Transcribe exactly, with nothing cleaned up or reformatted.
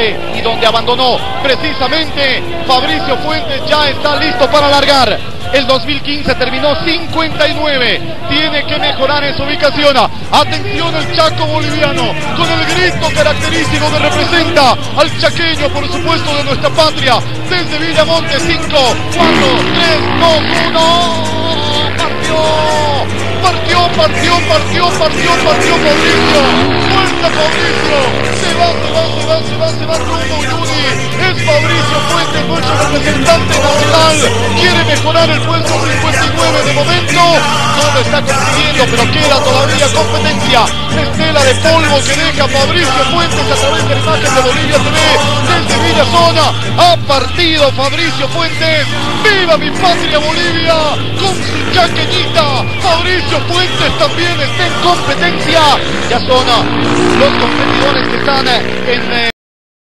base y donde abandonó precisamente Fabricio Fuentes, ya está listo para largar. El dos mil quince terminó cincuenta y nueve, tiene que mejorar en su ubicación. Atención el Chaco boliviano, con el grito característico que representa al chaqueño, por supuesto, de nuestra patria. Desde Villamonte, cinco, cuatro, tres, dos, uno, partió. Partió, partió, partió, partió, partió Fabricio. Fuerza Fabricio. Se va, se va, se va, se va, se va rumbo Uyuni. Es Fabricio Fuentes, nuestro representante nacional. Quiere mejorar el puesto cincuenta y nueve de momento. No lo está consiguiendo, pero queda todavía competencia. Estela de polvo que deja Fabricio Fuentes a través de la imagen de Bolivia T V. Desde Villa Zona ha partido Fabricio Fuentes. ¡Viva mi patria Bolivia! Con su chaqueñita. Fabricio Fuentes también está en competencia. Ya son los competidores que están en... Eh,